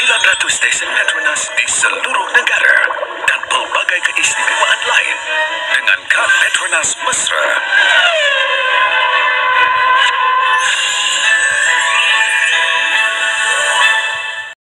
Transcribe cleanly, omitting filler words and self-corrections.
900 stesen Petronas di seluruh negara dan pelbagai keistimewaan lain dengan kad Petronas Mesra.